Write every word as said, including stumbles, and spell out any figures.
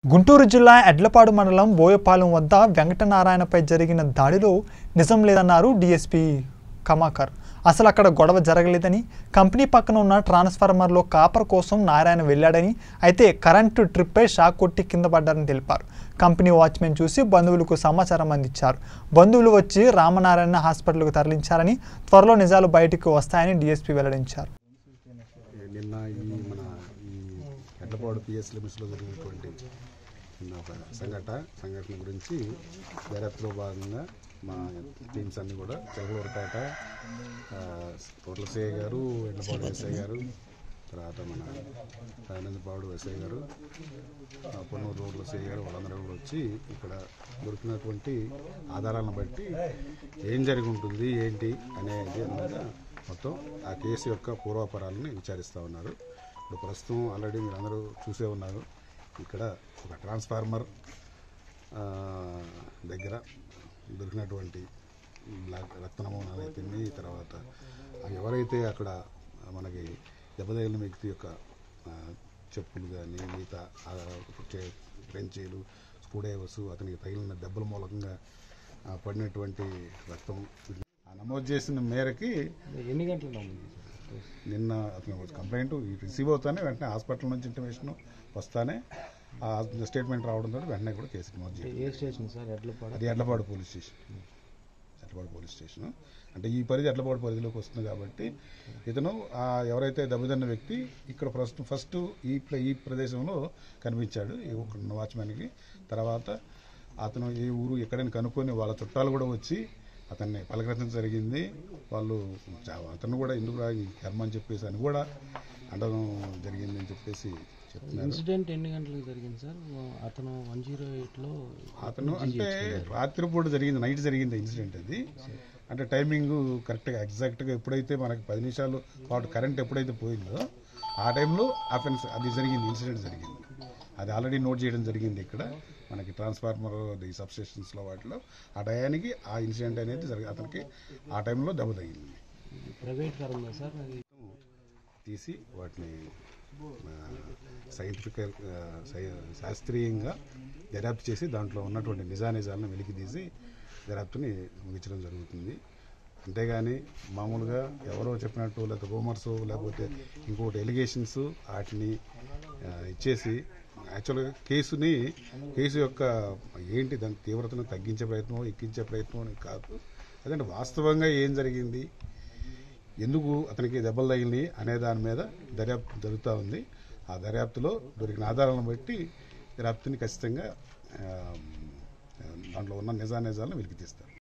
గుంటూరు జిల్లా ఎడ్లపాడు మండలం బోయపాలెం వద్ద వెంకటనారాయణపై జరిగిన దాడిలో నిజం లేదన్నారు డీఎస్పీ కమాకర్. అసలు అక్కడ గొడవ జరగలేదని, కంపెనీ పక్కన ఉన్న ట్రాన్స్ఫార్మర్లో కాపర్ కోసం నారాయణ వెళ్ళాడని, అయితే కరెంటు ట్రిప్పై షాక్ కొట్టి కింద పడ్డారని తెలిపారు. కంపెనీ వాచ్మెన్ చూసి బంధువులకు సమాచారం అందించారు. బంధువులు వచ్చి రామనారాయణ హాస్పిటల్కు తరలించారని, త్వరలో నిజాలు బయటకు వస్తాయని డీఎస్పీ వెల్లడించారు. నిన్న ఈ మన ఈ ఎడ్లపాడు పిఎస్ లిమిట్స్లో జరిగినటువంటి ఒక సంఘటన సంఘటన గురించి దర్యాప్తులో భాగంగా మా టీమ్స్ అన్నీ కూడా చిలకలూరుపేట తోటల సిఐ గారు, ఎడ్లపాడు ఎస్ఐ గారు, తర్వాత మన ఆనందపాడు ఎస్ఐ గారు, పొన్నూరు రోడ్ల సిఐ గారు వాళ్ళందరూ కూడా వచ్చి ఇక్కడ దొరికినటువంటి ఆధారాలను బట్టి ఏం జరిగి ఉంటుంది ఏంటి అనేది అన్నది మొత్తం ఆ కేసు యొక్క పూర్వాపరాలని విచారిస్తూ ఉన్నారు. ఇప్పుడు ప్రస్తుతం ఆల్రెడీ మీరు అందరూ చూసే ఉన్నారు. ఇక్కడ ఒక ట్రాన్స్ఫార్మర్ దగ్గర దొరికినటువంటి బ్లాక్ రక్త నమూనాలు అయితేనే, తర్వాత ఎవరైతే అక్కడ మనకి దెబ్బతగిలిన వ్యక్తి యొక్క చెప్పులు కానీ మిగతా ఫ్రెంచీలు స్క్రూడ్రైవర్స్ అతనికి తగిలిన దెబ్బల మూలకంగా పడినటువంటి రక్తం నమోదు చేసిన మేరకి ఎన్ని గంటలు నిన్న అతను కంప్లైంట్ రిసీవ్ అవుతానే వెంటనే హాస్పిటల్ నుంచి ఇంటిమేషన్ వస్తానే స్టేట్మెంట్ రావడంతో వెంటనే కూడా కేసు నమోదు చేయాలి. అది Edlapadu police station. Edlapadu police station అంటే ఈ పరిధి ఎడ్లపాడు పరిధిలోకి వస్తుంది కాబట్టి ఇతను ఎవరైతే దెబ్బతిన్న వ్యక్తి ఇక్కడ ప్రస్తుతం ఫస్ట్ ఈ ఈ ప్రదేశంలో కనిపించాడు ఈ వాచ్మెన్కి. తర్వాత అతను ఏ ఊరు ఎక్కడైనా కనుక్కొని వాళ్ళ చుట్టాలు కూడా వచ్చి అతన్ని పలకరించడం జరిగింది. వాళ్ళు అతను కూడా ఎందుకు రా ఈ కర్మ అని చెప్పేసి అని కూడా అనడం జరిగింది అని చెప్పేసి చెప్తున్నారు. ఇన్సిడెంట్ ఎన్ని గంటలకు జరిగింది సార్? అతను వన్ జీరో ఎయిట్లో అతను అంటే రాత్రిపూట జరిగింది, నైట్ జరిగింది ఇన్సిడెంట్. అది అంటే టైమింగ్ కరెక్ట్గా ఎగ్జాక్ట్గా ఎప్పుడైతే మనకి పది నిమిషాలు పాటు కరెంట్ ఎప్పుడైతే పోయిందో ఆ టైంలో అఫెన్స్ అది జరిగింది, ఇన్సిడెంట్ జరిగింది. అది ఆల్రెడీ నోట్ చేయడం జరిగింది ఇక్కడ మనకి ట్రాన్స్ఫార్మర్ ఈ సబ్స్టేషన్స్లో వాటిలో. ఆ టయానికి ఆ ఇన్సిడెంట్ అనేది జరిగి అతనికి ఆ టైంలో దెబ్బ తగిలింది. ప్రైవేట్ ఫార్మ్ సార్ తీసి వాటిని సైంటిఫిక్ శాస్త్రీయంగా దర్యాప్తు చేసి దాంట్లో ఉన్నటువంటి నిజానిజాలను వెలికి తీసి దర్యాప్తుని ముగించడం జరుగుతుంది. అంతేగాని మామూలుగా ఎవరో చెప్పినట్టు లేకపోతే రూమర్స్ లేకపోతే ఇంకోటి ఎలిగేషన్స్ వాటిని ఇచ్చేసి యాక్చువల్గా కేసుని కేసు యొక్క ఏంటి దాని తీవ్రతను తగ్గించే ప్రయత్నం ఎక్కించే ప్రయత్నం అని కాదు. అదంటే వాస్తవంగా ఏం జరిగింది, ఎందుకు అతనికి దెబ్బలు తగిలినాయి అనే దాని మీద దర్యాప్తు జరుగుతూ ఉంది. ఆ దర్యాప్తులో దొరికిన ఆధారాలను బట్టి దర్యాప్తుని ఖచ్చితంగా దాంట్లో ఉన్న నిజానిజాలను వెలికి తీస్తారు.